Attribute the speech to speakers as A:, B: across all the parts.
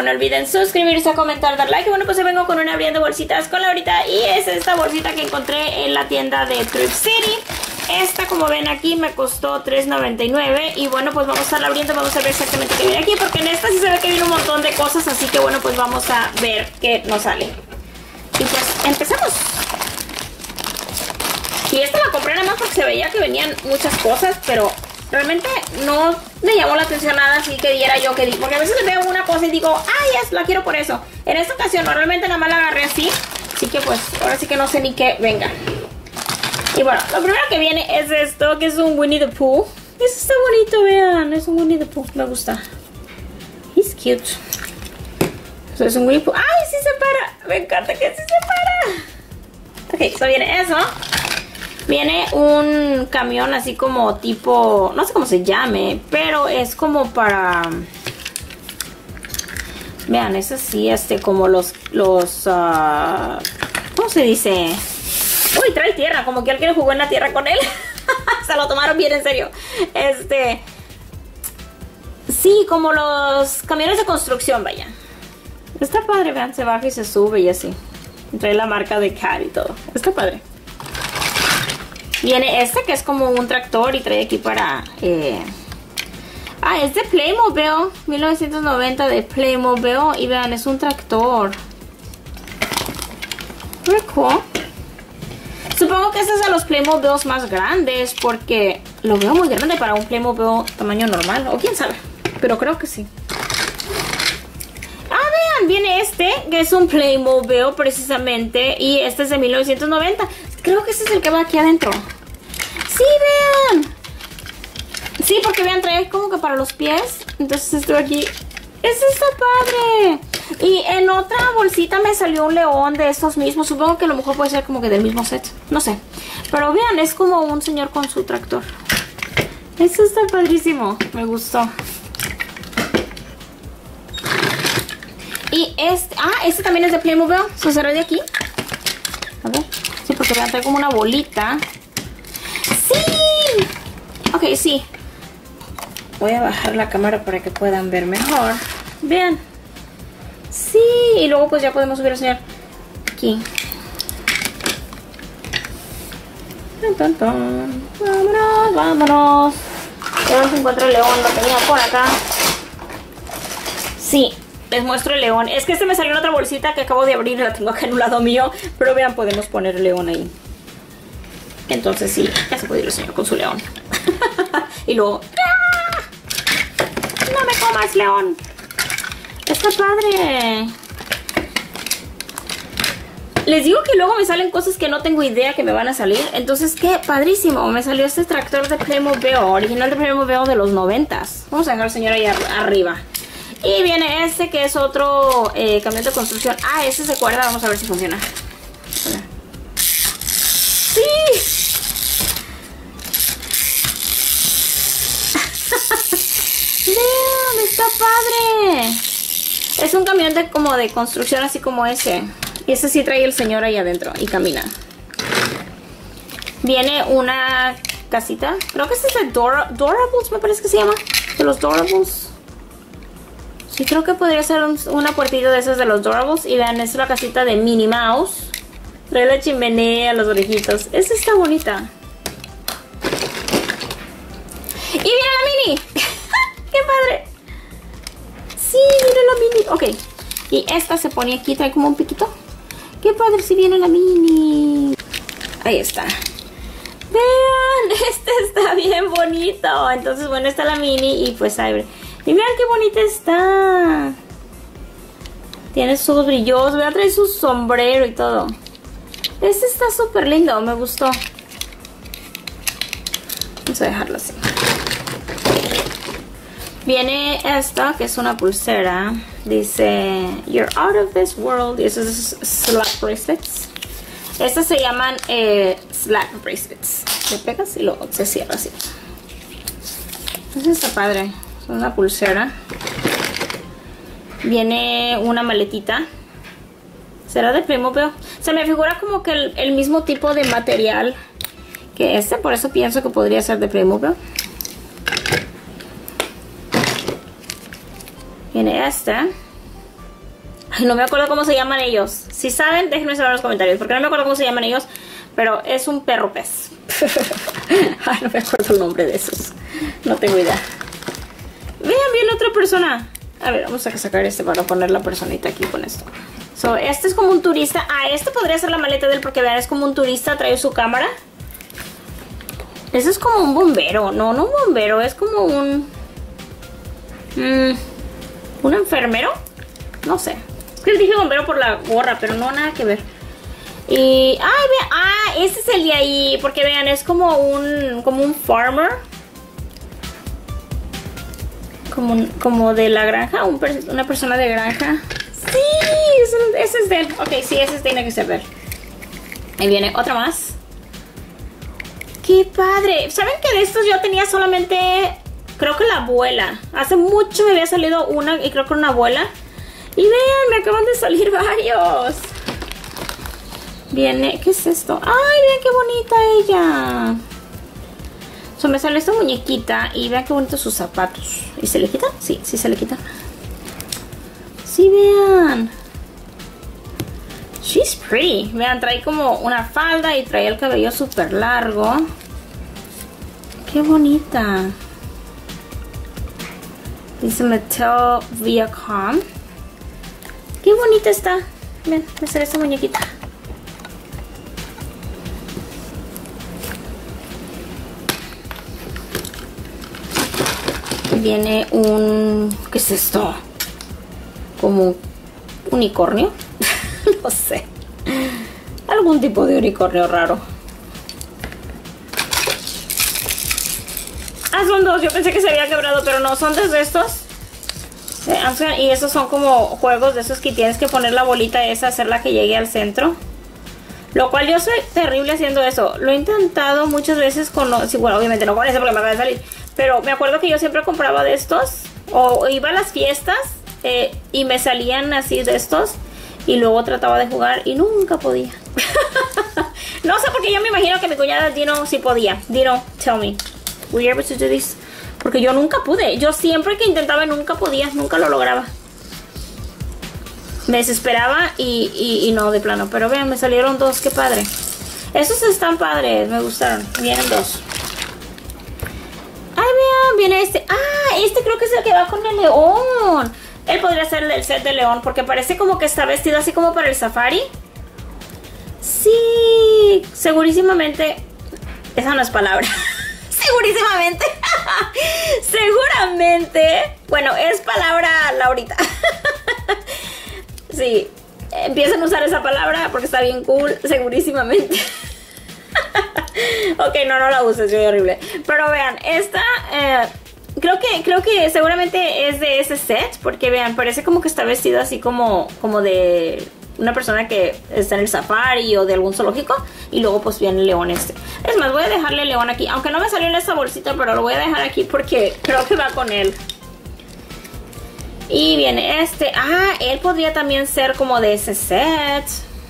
A: no olviden suscribirse, comentar, dar like. Y bueno, pues yo vengo con una abriendo bolsitas con Laurita. Y es esta bolsita que encontré en la tienda de Thrift City. Esta, como ven aquí, me costó $3.99. Y bueno, pues vamos a estarla abriendo, vamos a ver exactamente qué viene aquí, porque en esta sí se ve que viene un montón de cosas. Así que bueno, pues vamos a ver qué nos sale. Y pues empezamos. Y esta la compré nada más porque se veía que venían muchas cosas, pero realmente no me llamó la atención nada así que diera yo que porque a veces veo una cosa y digo, ay, la quiero por eso. En esta ocasión no, realmente nada más la agarré así. Así que pues ahora sí que no sé ni qué venga. Y bueno, lo primero que viene es esto, que es un Winnie the Pooh. Eso está bonito, vean, es un Winnie the Pooh, me gusta. He's cute. Eso es un Winnie the Pooh. ¡Ay, sí se para! Me encanta que sí se para. Ok, so viene eso. Viene un camión así como tipo, no sé cómo se llame, pero es como para, vean, es así, como los, ¿cómo se dice? Uy, trae tierra, como que alguien jugó en la tierra con él. Se lo tomaron bien en serio. Sí, como los camiones de construcción, vaya. Está padre, vean, se baja y se sube y así. Trae la marca de Cat y todo. Está padre. Viene que es como un tractor y trae aquí para... es de Playmobil. 1990 de Playmobil. Y vean, es un tractor. Very cool. Supongo que este es de los Playmobils más grandes, porque lo veo muy grande para un Playmobil tamaño normal. O quién sabe. Pero creo que sí. Vean, viene que es un Playmobil precisamente. Y este es de 1990. Creo que este es el que va aquí adentro. ¡Sí, vean! Sí, porque vean, trae como que para los pies. Entonces estoy aquí. ¡Este está padre! Y en otra bolsita me salió un león de estos mismos. Supongo que a lo mejor puede ser como que del mismo set. No sé. Pero vean, es como un señor con su tractor. Esto está padrísimo. Me gustó. Y este también es de Playmobil. ¿Se cerró de aquí? A ver. Sí, porque vean, trae como una bolita. ¡Sí! Ok, sí. Voy a bajar la cámara para que puedan ver mejor. Vean. Sí, y luego pues ya podemos subir al señor aquí. Vámonos, vámonos. Ya no se encuentra el león, lo tenía por acá. Sí, les muestro el león. Es que me salió en otra bolsita que acabo de abrir y la tengo acá en un lado mío. Pero vean, podemos poner el león ahí. Entonces sí, ya se puede ir el señor con su león. Y luego... ¡ah! ¡No me comas, león! Está padre. Les digo que luego me salen cosas que no tengo idea que me van a salir. Entonces, qué padrísimo. Me salió este tractor de Playmobil, original de Playmobil de los 90s. Vamos a dejar al señor ahí arriba. Y viene que es otro camión de construcción. Ese se cuerda. Vamos a ver si funciona. ¡Sí! ¡Vean! ¡Está padre! Es un camión como de construcción así como ese. Y ese sí trae el señor ahí adentro y camina. Viene una casita. Creo que este es de Doorables, me parece que se llama. De los Doorables. Sí, creo que podría ser una puertita de esas de los Doorables. Y vean, es la casita de Minnie Mouse. Trae la chimenea, los orejitos. Esta está bonita. ¡Y viene la Minnie! ¡Qué padre! Sí, mira la Minnie. Ok. Y esta se pone aquí, trae como un piquito. ¡Qué padre si viene la Minnie! Ahí está. Vean, este está bien bonito. Entonces, bueno, está la Minnie y pues ahí. Y vean qué bonita está. Tiene sus ojos brillosos. Vean, trae su sombrero y todo. Este está súper lindo, me gustó. Vamos a dejarlo así. Viene esta, que es una pulsera. Dice, you're out of this world. Y eso es slap bracelets. Estas se llaman slap bracelets. Le pegas y luego se cierra así. Entonces está padre. Es una pulsera. Viene una maletita. ¿Será de Playmobil? Se me figura como que el mismo tipo de material que por eso pienso que podría ser de Playmobil. Viene esta. Ay, no me acuerdo cómo se llaman ellos. Si saben, déjenme saber en los comentarios, porque no me acuerdo cómo se llaman ellos. Pero es un perro pez. Ay, no me acuerdo el nombre de esos. No tengo idea. Vean bien otra persona. A ver, vamos a sacar este para poner la personita aquí con esto. So, este es como un turista. Ah, este podría ser la maleta de él porque vean, es como un turista, trae su cámara. Este es como un bombero. No, no un bombero, es como un... ¿un enfermero? No sé. Es que dije bombero por la gorra, pero no, nada que ver. Y... ¡ay, vean! ¡Ah! Este es el de ahí. Porque vean, es como un farmer. Como de la granja. Una persona de granja. ¡Sí! Ese es de él. Ok, sí, ese tiene que ser de él. Ahí viene otra más. ¡Qué padre! ¿Saben que de estos yo tenía solamente... creo que la abuela? Hace mucho me había salido una y creo que una abuela. Y vean, me acaban de salir varios. Viene... ¿qué es esto? ¡Ay, vean qué bonita ella! So, me sale esta muñequita y vean qué bonitos sus zapatos. ¿Y se le quita? Sí, sí se le quita. Sí, vean. She's pretty. Vean, trae como una falda y trae el cabello súper largo. Qué bonita. Dice Mattel Viacom. Qué bonita está. Ven, me sale esta muñequita. Viene un... ¿qué es esto? Como un unicornio. No sé. Algún tipo de unicornio raro. Ah, son dos. Yo pensé que se había quebrado, pero no. Son desde estos. Y esos son como juegos de esos que tienes que poner la bolita esa, hacerla que llegue al centro. Lo cual yo soy terrible haciendo eso. Lo he intentado muchas veces con... sí, bueno, obviamente no con ese porque me acaba de salir. Pero me acuerdo que yo siempre compraba de estos. O iba a las fiestas y me salían así de estos. Y luego trataba de jugar y nunca podía. No sé porque yo me imagino que mi cuñada Dino sí podía. Dino, tell me. Were you able to do this? Porque yo nunca pude. Yo siempre que intentaba nunca podía. Nunca lo lograba. Me desesperaba y no de plano. Pero vean, me salieron dos. Qué padre. Esos están padres. Me gustaron. Vienen dos. Ay, vean. Viene este. Ah, este creo que es el que va con el león. Él podría ser el set de león. Porque parece como que está vestido así como para el safari. Sí. Segurísimamente. Esa no es palabra. Segurísimamente. Seguramente. Bueno, es palabra Laurita. Sí. Empiezan a usar esa palabra porque está bien cool. Segurísimamente. Ok, no la uses, soy horrible. Pero vean, esta creo que seguramente es de ese set. Porque vean, parece como que está vestido así como de una persona que está en el safari o de algún zoológico. Y luego pues viene el león este. Es más, voy a dejarle el león aquí. Aunque no me salió en esta bolsita, pero lo voy a dejar aquí porque creo que va con él. Y viene este. Ah, él podría también ser como de ese set.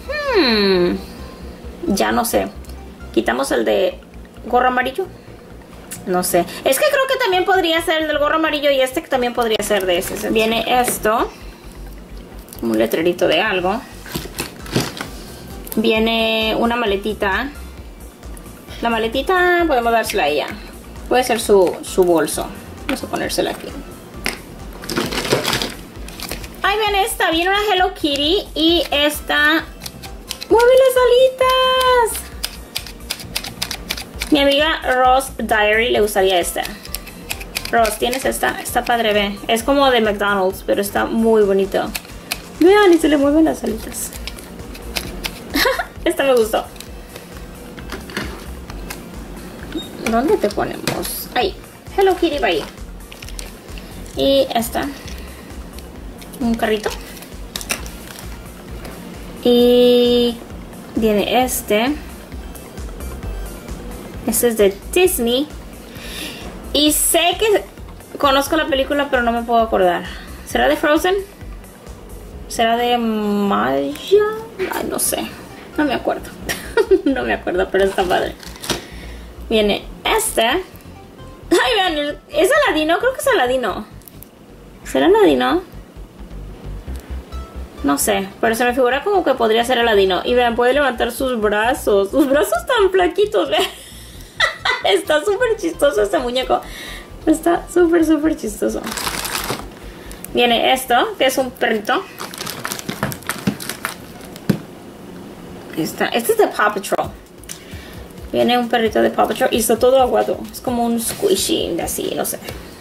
A: Ya no sé. Quitamos el de gorro amarillo. No sé. Es que creo que también podría ser el del gorro amarillo. Y este también podría ser de ese. Viene esto. Un letrerito de algo. Viene una maletita. La maletita podemos dársela a ella. Puede ser su bolso. Vamos a ponérsela aquí. Ay, vean esta. Viene una Hello Kitty. Y esta mueve las alitas. Mi amiga Ross Diary le gustaría esta. Ross, ¿tienes esta? Está padre, ve. Es como de McDonald's, pero está muy bonito. Vean, y se le mueven las alitas. Esta me gustó. ¿Dónde te ponemos? Ahí. Hello Kitty va ahí. Y esta. Un carrito. Y viene este. Este es de Disney. Y sé que conozco la película, pero no me puedo acordar. ¿Será de Frozen? ¿Será de Maya? Ay, no sé. No me acuerdo. No me acuerdo, pero está padre. Viene este. Ay, vean, ¿es Aladino? Creo que es Aladino. ¿Será Aladino? No sé, pero se me figura como que podría ser Aladino. Y vean, puede levantar sus brazos. Sus brazos tan flaquitos, vean. Está súper chistoso este muñeco. Está súper, súper chistoso. Viene esto, que es un perrito. Este es de Paw Patrol. Viene un perrito de Paw Patrol y está todo aguado. Es como un squishy, así, no sé.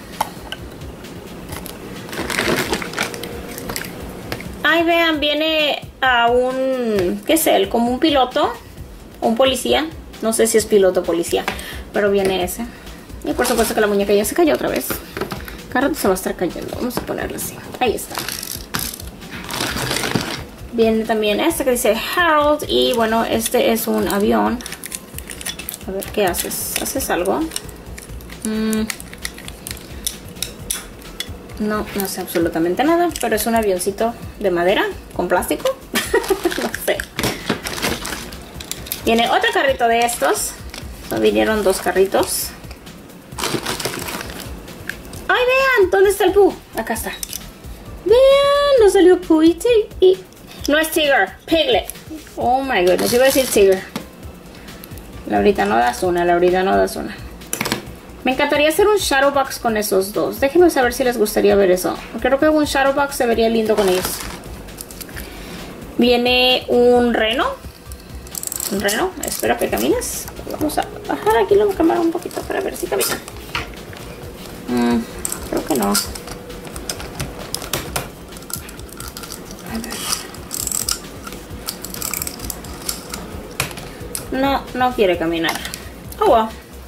A: Ahí vean, viene a un... ¿qué es él? Como un piloto. Un policía. No sé si es piloto o policía. Pero viene ese. Y por supuesto que la muñeca ya se cayó otra vez. Cada rato se va a estar cayendo. Vamos a ponerla así. Ahí está. Viene también este que dice Harold. Y bueno, este es un avión. A ver, ¿qué haces? ¿Haces algo? No sé absolutamente nada. Pero es un avioncito de madera con plástico. No sé. Viene otro carrito de estos. Vinieron dos carritos. ¡Ay, vean! ¿Dónde está el Pooh? Acá está. Vean, nos salió Pooh y no es Tigger, Piglet. Oh my goodness, iba a decir Tigger. Laurita, no das una, Laurita, no das una. Me encantaría hacer un Shadowbox con esos dos. Déjenme saber si les gustaría ver eso. Creo que un Shadowbox se vería lindo con ellos. Viene un reno. Un reno, espero que camines. Vamos a bajar aquí la cámara un poquito para ver si camina. Creo que no. No quiere caminar. Oh, wow.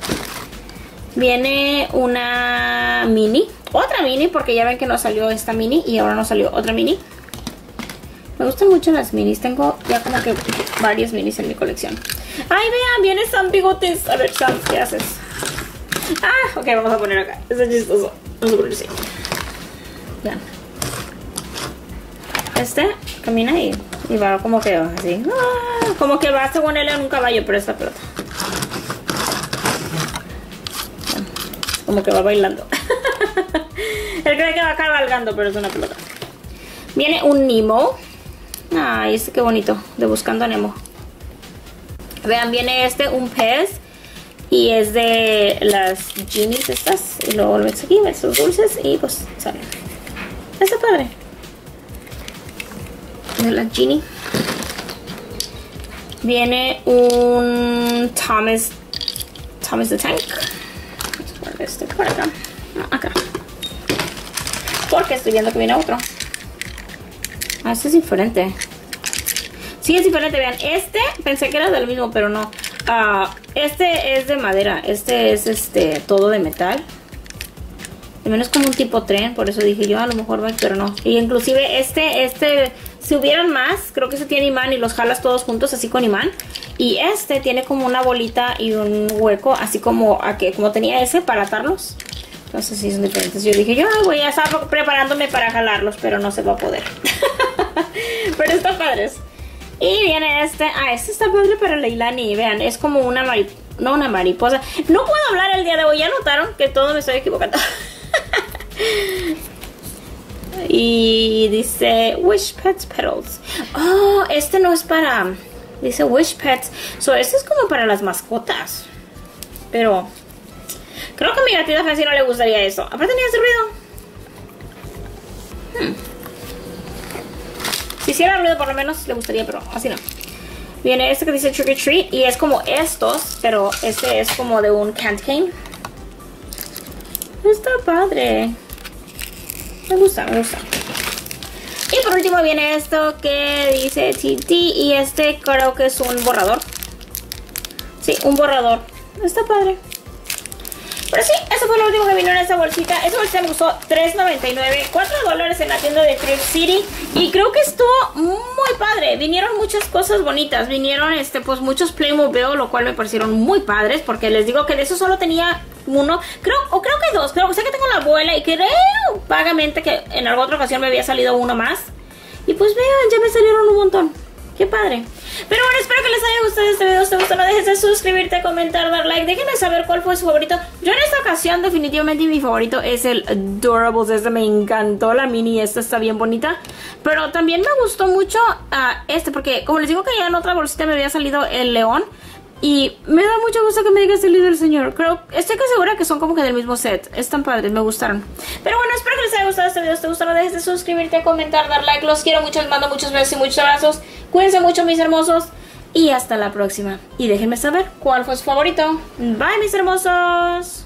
A: Viene una mini. Otra mini, porque ya ven que no salió esta mini y ahora no salió otra mini. Me gustan mucho las minis. Tengo ya como que varias minis en mi colección. ¡Ay, vean! Viene Sam Bigotes. A ver, Sam, ¿qué haces? Ah, ok, vamos a poner acá. Está chistoso. Vamos a poner así. Vean. Este camina y va como que así. Como que va según él en un caballo, pero esta pelota. Como que va bailando. Él cree que va cabalgando, pero es una pelota. Viene un Nemo. Ay, este qué bonito. De Buscando a Nemo. Vean, viene un pez. Y es de las genies estas. Y luego lo metes aquí, metes los dulces y pues sale. Está padre. De la genie. Viene un Thomas the Tank. Vamos a poner este por acá. No, acá. Porque estoy viendo que viene otro. Ah, este es diferente. Sí, es diferente, vean. Este pensé que era del mismo, pero no. Este es de madera. Este es todo de metal. De menos como un tipo tren. Por eso dije yo, a lo mejor va, pero no. Y inclusive si hubieran más, creo que este tiene imán y los jalas todos juntos así con imán. Y este tiene como una bolita y un hueco, así como tenía ese para atarlos. Entonces sí son diferentes. Yo dije, voy a estar preparándome para jalarlos, pero no se va a poder. Pero están padres. Y viene este está padre para Leilani. Vean, es como una mariposa. No puedo hablar el día de hoy. ¿Ya notaron que todo me estoy equivocando? Y dice Wish Pets Petals. Oh, este no es para... Dice Wish Pets. So, este es como para las mascotas. Pero... creo que a mi gatita Fancy no le gustaría eso. Aparte ni hace ruido. Si hiciera ruido por lo menos le gustaría, pero así no. Viene este que dice Trick or Treat. Y es como estos, pero este es como de un candy cane. Está padre. Me gusta, me gusta. Y por último viene esto que dice TT. Y este creo que es un borrador. Sí, un borrador. Está padre. Pero sí, eso fue lo último que vino en esta bolsita. Esa bolsita me costó $3.99, $4 en la tienda de Thrift City. Y creo que estuvo muy padre. Vinieron muchas cosas bonitas. Vinieron pues muchos Playmobil, lo cual me parecieron muy padres. Porque les digo que de eso solo tenía uno. Creo que dos. Sé que tengo la abuela y creo vagamente que en alguna otra ocasión me había salido uno más. Y pues vean, ya me salieron un montón. Qué padre. Pero bueno, espero que les haya gustado este video. Si te gustó, no dejes de suscribirte, comentar, dar like. Déjenme saber cuál fue su favorito. Yo en esta ocasión definitivamente mi favorito es el Adorables. Este me encantó, la mini. Esta está bien bonita. Pero también me gustó mucho porque como les digo que ya en otra bolsita me había salido el león. Y me da mucho gusto que me digas el del señor. Estoy casi segura que son como que del mismo set. Están padres, me gustaron. Pero bueno, espero que les haya gustado este video. Si te gustó, no dejes de suscribirte, comentar, dar like. Los quiero mucho, les mando muchos besos y muchos abrazos. Cuídense mucho, mis hermosos. Y hasta la próxima. Y déjenme saber cuál fue su favorito. Bye, mis hermosos.